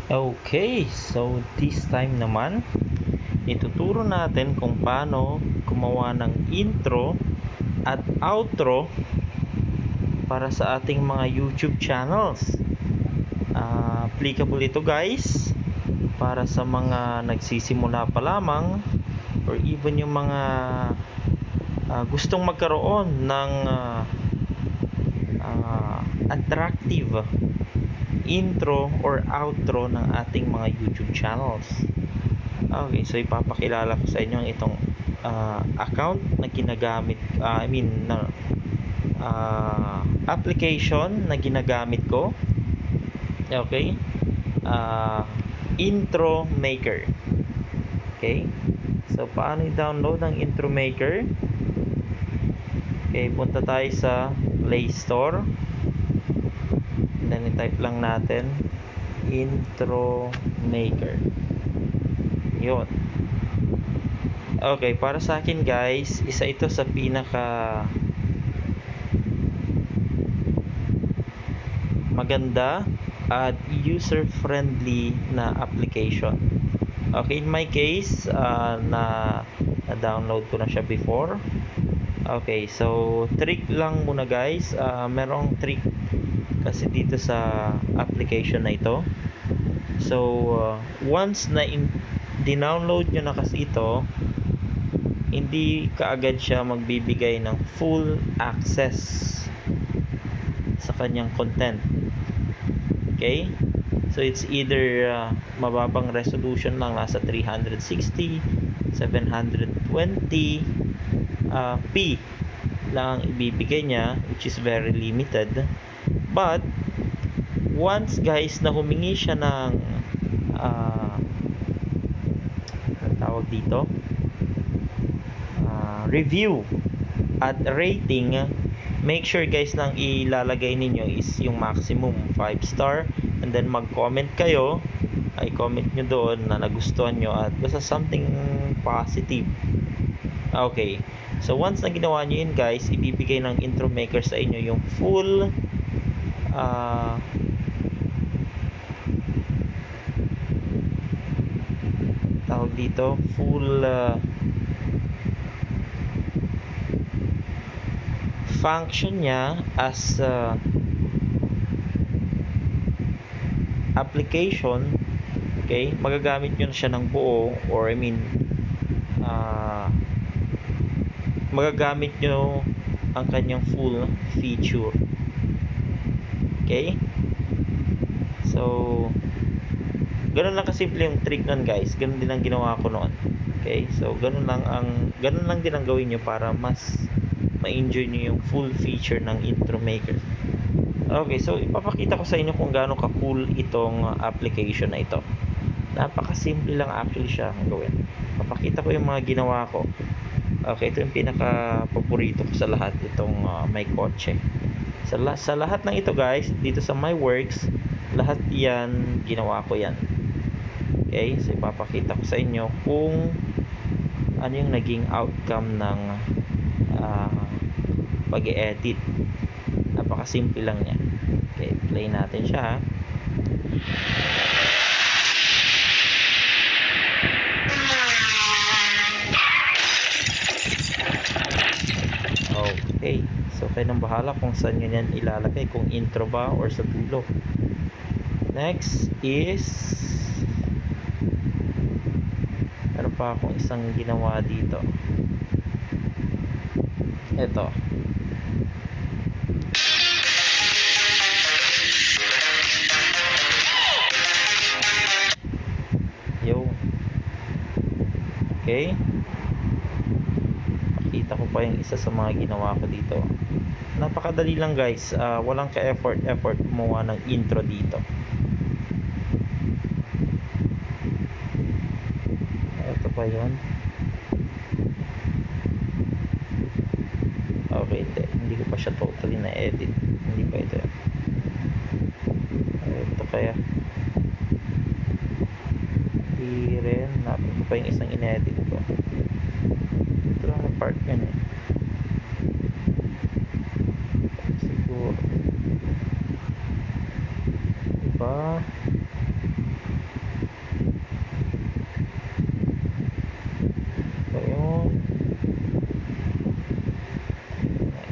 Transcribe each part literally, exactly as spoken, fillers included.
Okay, so this time naman, ituturo natin kung paano gumawa ng intro at outro para sa ating mga YouTube channels. Uh, applicable ito guys para sa mga nagsisimula pa lamang or even yung mga uh, gustong magkaroon ng uh, uh, attractive intro or outro ng ating mga YouTube channels. Okay, so ipapakilala ko sa inyo itong uh, account na ginagamit, uh, I mean, na uh, application na ginagamit ko. Okay, uh, Intro Maker. Okay, so paano i-download ang Intro Maker? Okay, punta tayo sa Play Store. Then i-type lang natin Intro Maker. Yun. Okay, para sa akin guys, isa ito sa pinaka maganda at user-friendly na application. Okay, in my case, uh, na na-download ko na siya before. Okay, so trick lang muna guys. Uh, merong trick kasi dito sa application na ito. So uh, once na in, dinownload nyo na kasi ito, hindi kaagad siya magbibigay ng full access sa kanyang content. Okay, so it's either uh, mababang resolution lang, nasa three sixty, seven twenty uh, p lang ibibigay niya, which is very limited. But once guys na humingi siya ng uh, tawag dito uh, review at rating, make sure guys nang ilalagay ninyo is yung maximum five star, and then mag comment kayo, ay comment nyo doon na nagustuhan nyo at basta something positive. Okay, so once na ginawa nyo yun guys, ibibigay ng Intro Maker sa inyo yung full uh, tawag dito full uh, function niya as uh, application. Okay, magagamit nyo na siya ng buo, or I mean uh, magagamit nyo ang kanyang full feature. Okay, so ganun lang kasimple yung trick nun guys. Ganun din ang ginawa ko noon. Okay, so ganun lang ang ganun lang din ang gawin nyo para mas ma-enjoy nyo yung full feature ng Intro Maker. Okay, so ipapakita ko sa inyo kung gaano ka-cool itong application na ito. Napakasimple lang actually siya ang gawin. Papakita ko yung mga ginawa ko. Okay, ito yung pinaka-paborito ko sa lahat, itong uh, may kotse. Sa, la- sa lahat ng ito guys, dito sa My Works, lahat yan, ginawa ko yan. Okay, so ipapakita ko sa inyo kung ano yung naging outcome ng uh, pag-e-edit. Napakasimple lang niya. Okay, play natin siya ha. Okay, so kayo nang bahala kung saan nyo yan ilalagay, kung intro ba or sa dulo. Next is meron pa akong isang ginawa dito. Ito. Yo. Okay. Pakita ko pa yung isa sa mga ginawa ko dito. Napakadali lang guys. Uh, walang ka-effort effort gumawa ng intro dito. Ito pa yun. Okay, hindi, hindi ko pa siya totally na-edit. Hindi pa ito. Ito kaya. Hindi rin. Napin ko pa yung isang in-edit ko. Ito lang na part yun eh. Siguro. Diba?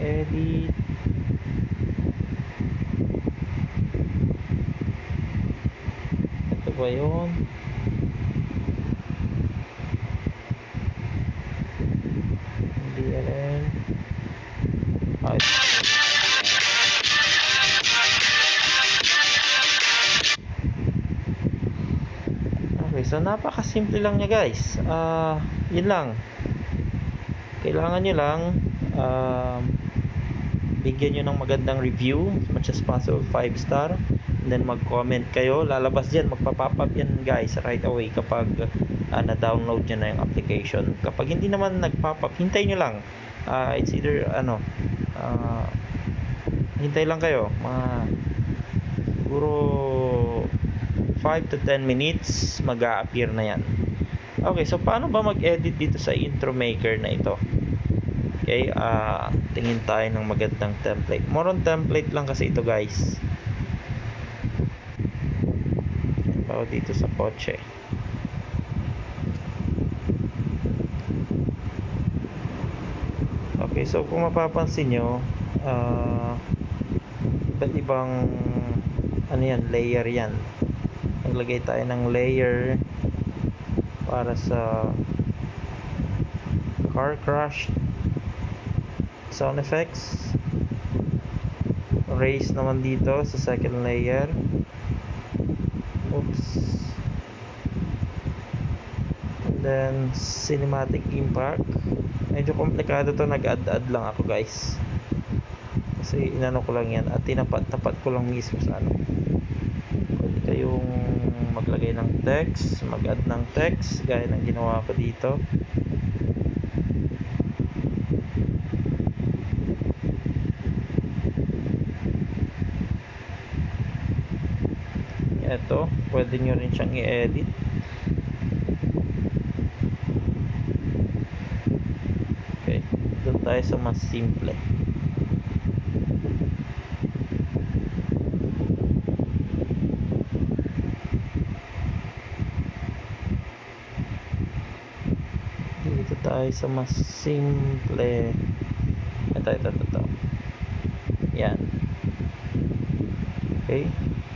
edit. Ito ba yun? Hindi rin. Ah, okay, so napakasimple lang niya guys. Ah, uh, yun lang. Kailangan nyo lang um, bigyan nyo ng magandang review as much as possible, five star, and then mag-comment kayo. Lalabas dyan, magpa-pop up yan guys right away kapag uh, na-download nyo na yung application. Kapag hindi naman nag-pop up, hintay nyo lang. Uh, it's either ano uh, hintay lang kayo mga siguro five to ten minutes, mag-a-appear na yan. Okay, so paano ba mag-edit dito sa intro maker na ito? Okay, uh, tingin tayo ng magandang template. More on template lang kasi ito guys. Bawa dito sa kotse. Okay, so kung mapapansin nyo, uh, iba't ibang ano yan, layer yan. Naglagay tayo ng layer para sa car crash sound effects. Race naman dito sa second layer. Oops. And then cinematic impact. Medyo komplikado to, nag-add-add lang ako guys. Kasi inano ko lang yan at tinapat-tapat ko lang mismo sa ano. Pwede kayong maglagay ng text, mag-add ng text gaya ng ginawa ko dito. Ito, pwede nyo rin siyang i-edit. Okay, doon tayo sa mas simple. Dito tayo sa mas simple. Ito, ito, ito, ito. Yan. Okay.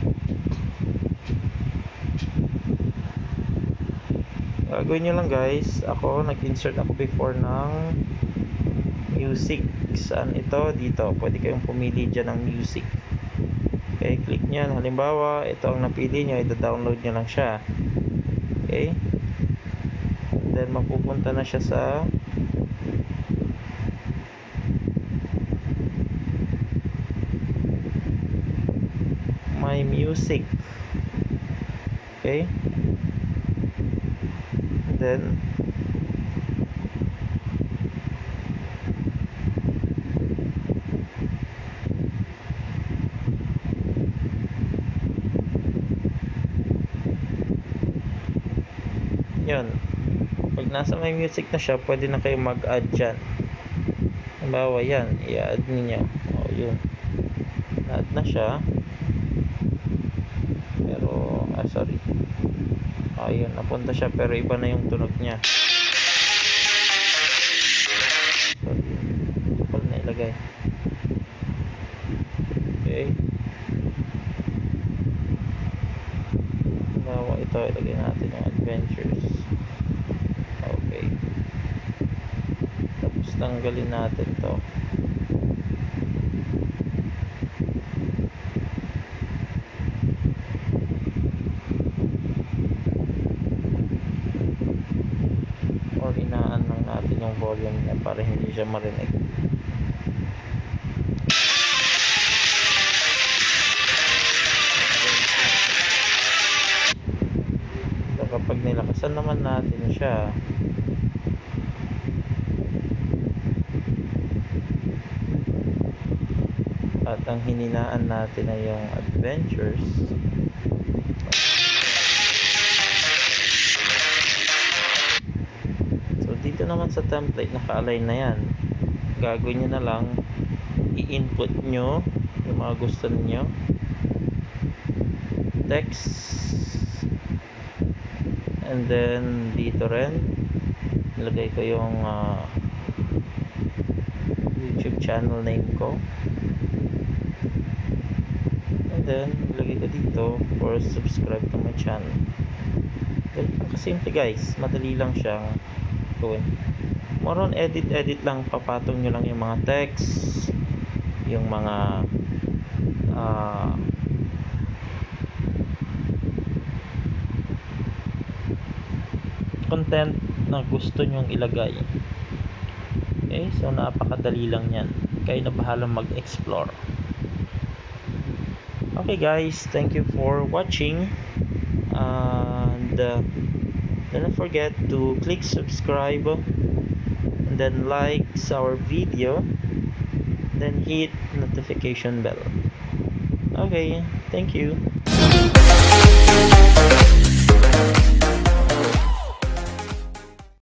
Gagawin nyo lang guys, ako nag-insert ako before ng music. Saan ito? Dito. Pwede kayong pumili dyan ng music. Okay, click nyo. Halimbawa, ito ang napili nyo, ito-download nyo lang siya. Okay. And then mapupunta na siya sa my music. Okay. Then yun, pag nasa may music na siya, pwede na kayo mag-add dyan. Halimbawa yan, i-add niyo. O yun, add na siya. Pero ah sorry, ayun, napunta siya pero iba na yung tunog niya. Sorry, pala na ilagay. Okay, bawa ito, ilagay natin yung adventures. Okay, tapos tanggalin natin to. Or inaan lang natin yung volume niya para hindi siya marinig. So kapag nilakasan naman natin siya, at ang hininaan natin ay yung adventures, so dito naman sa template naka-align na yan. Gagawin nyo na lang, i-input nyo yung mga gusto niyo, text, and then dito rin nilagay ko yung uh, YouTube channel name ko. And then, lagay ko dito for subscribe to my channel. Ganun lang kasimple guys. Madali lang siyang gawin. More on edit-edit lang. Papatong nyo lang yung mga text, yung mga uh, content na gusto nyong ilagay. Okay, so napakadali lang yan. Kayo na bahalang mag-explore. Okay guys, thank you for watching, and uh, don't forget to click subscribe and then like our video, then hit notification bell. Okay, thank you.